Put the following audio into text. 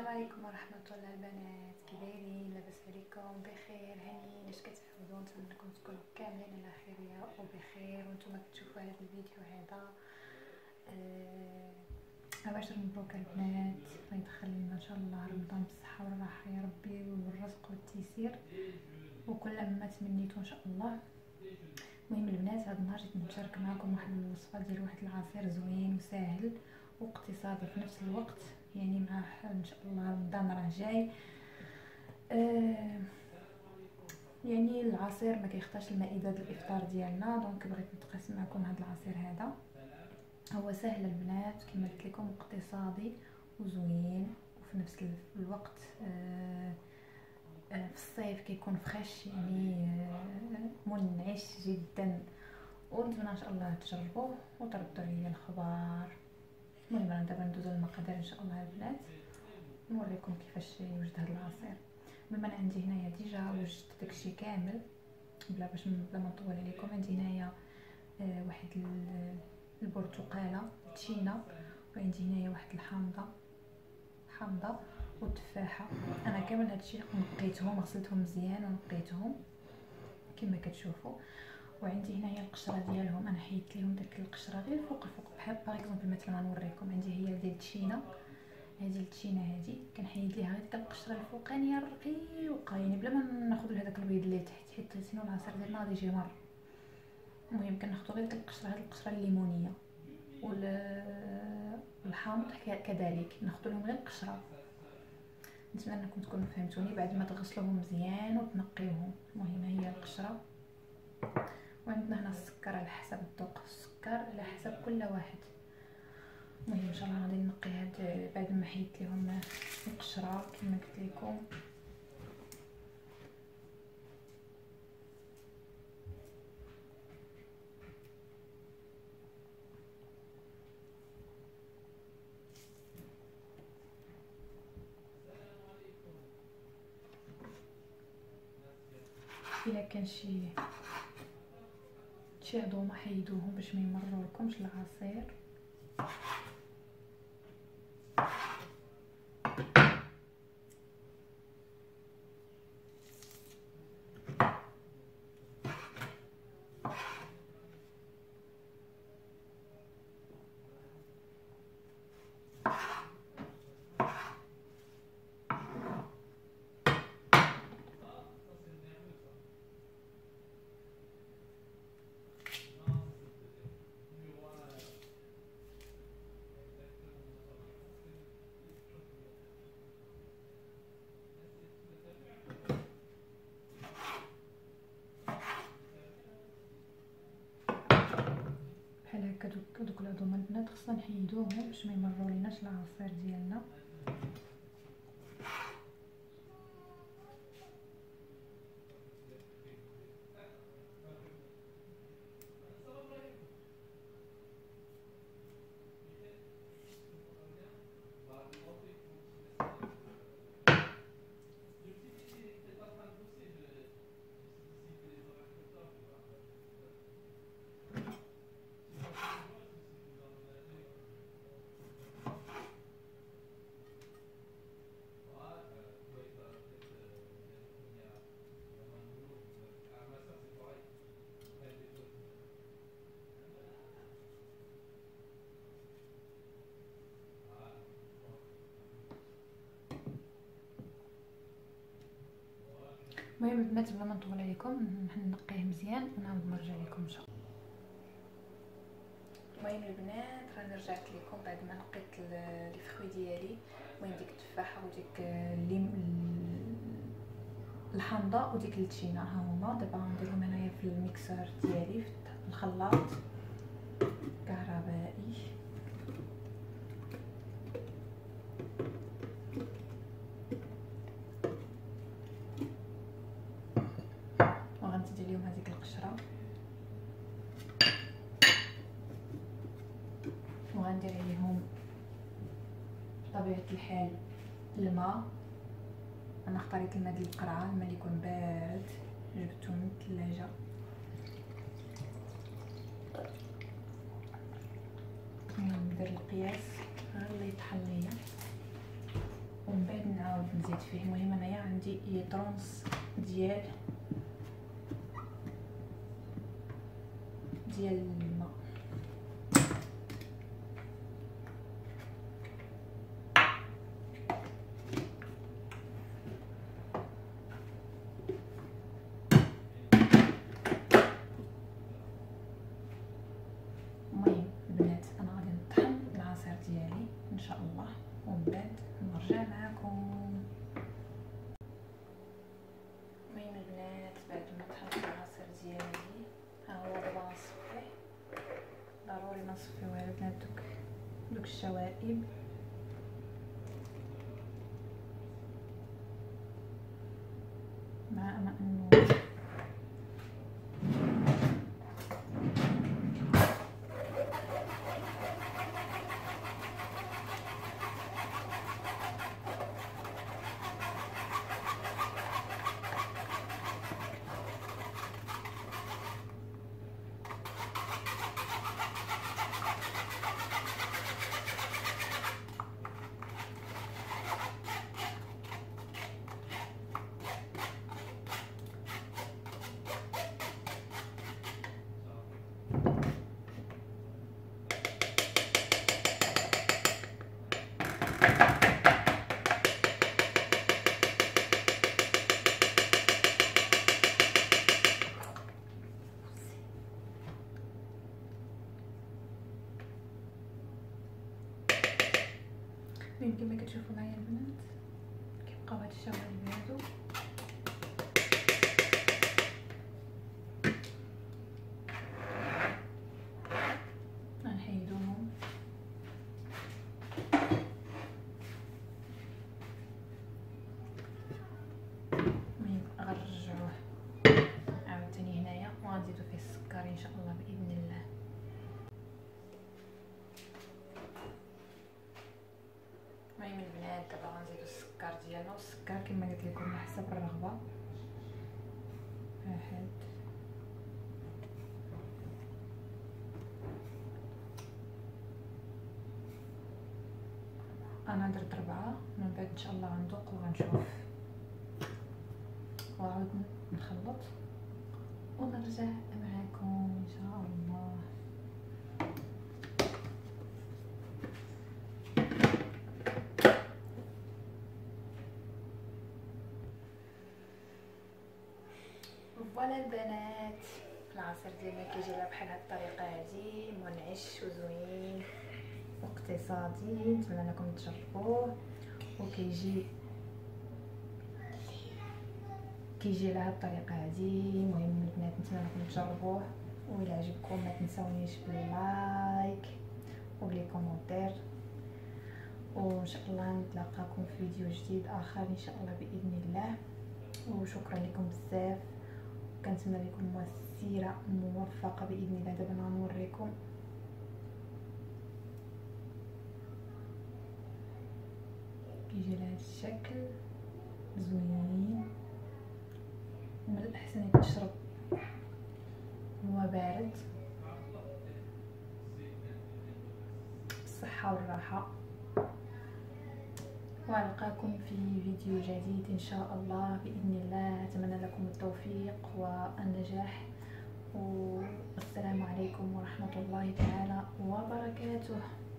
السلام عليكم ورحمة الله البنات، كي دايرين؟ لاباس عليكم؟ بخير هانيين؟ اش كتعاودوا؟ نتمنى انكم تكونوا كاملين على خير وبخير وانتم كتشوفوا هذا الفيديو هذا. عباشر مبروك البنات، الله يدخل لنا ان شاء الله رمضان بالصحة والراحة يا ربي، والرزق والتيسير وكل ما تمنيتوا ان شاء الله. المهم البنات، هذا النهار جيت نشارك معكم واحد الوصفه ديال واحد العصير زوين وساهل واقتصادي في نفس الوقت، يعني مع ان شاء الله رمضان راه جاي. يعني العصير ما كيخطاش المائده ديال الافطار ديالنا، دونك بغيت نتقاسم معكم هذا العصير. هذا هو سهل البنات كما قلت لكم، اقتصادي وزوين وفي نفس الوقت في الصيف كيكون فريش، يعني منعش جدا، ونتمنى ان شاء الله تجربوه وتردوا لي الخبر. المهم انا دابا ندوزو للمقادير ان شاء الله البنات، نوريكم كيفاش يوجد هذا العصير. المهم انا عندي هنايا ديجا وجدت داكشي كامل بلا ما نطول عليكم. عندي هنايا واحد البرتقاله تشينا، وعندي هنايا واحد حامضه والتفاحه. انا كامل هادشي نقيتهم، غسلتهم مزيان ونقيتهم كما كتشوفوا. وعندي هنايا القشره ديالهم، انا حيدت لهم داك القشره غير فوق بحال باغ مثلا نوريكم. عندي هي ديال التشينا، هذه التشينا هذه كنحيد ليها غير ديك القشره الفوقانيه الرقيقه، يعني بلا ما ناخذ هذاك البيض اللي تحت، حيت سينو العصير ديالنا غادي يجي مر. المهم كناخذ غير ديك القشره، هذه القشره الليمونيه والحامض كذلك ناخذ لهم غير القشره. نتمنى انكم تكونوا فهمتوني. بعد ما تغسلوهم مزيان وتنقيوهم، المهم هي القشره. وعندنا هنا السكر على حسب الذوق، السكر على حسب كل واحد. المهم ان شاء الله غادي نقي هاد بعد ما حيدت لهم القشره كما قلت لكم. الا كان شي عضو حيدوهم باش ما يمررلكمش العصير. بحال هكا دوك العظم البنات خصنا نحيدوهم باش ما يمروليناش العصير ديالنا. المهم البنات بلا ما نطول عليكم نقيه مزيان ونعاود نرجع لكم ان شاء الله. المهم البنات راني رجعت لكم بعد ما نقيت لي فخوي ديالي. المهم ديك التفاحه وديك الحامضه وديك التشينا ها هما. دابا غنديرهم هنايا في الميكسر ديالي في الخلاط كهربائي. وغنزيد عليهم هذيك القشره، وغندير عليهم بطبيعه الحال الماء. انا اختاريت الماء ديال القرعه، الماء اللي يكون بارد جبته من الثلاجه. ندير القياس اللي يطحن ليا، ومن بعد نعاود نزيد فيه. المهم انايا عندي يطرونس ديال الماء. المهم البنات انا غادي نطحن العصير ديالي ان شاء الله ومن بعد نرجع معكم. المهم البنات بعد ما طحنت العصير ديالي ها هو دابا نصفيه. ضروري ما نصفيوها البنات دوك الشوائب. مع انه كما كتشوفوا معايا البنات كيبقاو هاد الشوائب هادو. غنحيدوهم غنرجعوه عاوتاني هنايا وغنزيدو فيه السكر ان شاء الله باذن الله. المهم البنات دابا غنزيدو السكر ديالنا، والسكر كما قلت لكم على حسب الرغبه. واحد انا درت 4 من بعد ان شاء الله غندوق وغنشوف وعاود نخلط ونرجع معكم ان شاء الله. فوالا البنات العصير ديالنا كيجي لها بحال هاد الطريقه هادي منعش وزوين واقتصادي. نتمنى انكم تجربوه وكيجي لها الطريقه هادي. المهم البنات نتمنى انكم تجربوه وإلا عجبكم ما تنساونيش باللايك وبلي كومونتير، وان شاء الله نتلاقاكم في فيديو جديد اخر ان شاء الله باذن الله. وشكرا لكم بزاف، كنتمنى لكم مسيره موفقه باذن الله. دابا غنوريكم كيجي لهذا الشكل زوين. من الاحسن تشرب هو بارد. بالصحه والراحه، والقاكم في فيديو جديد ان شاء الله باذن الله. اتمنى لكم التوفيق والنجاح، والسلام عليكم ورحمه الله تعالى وبركاته.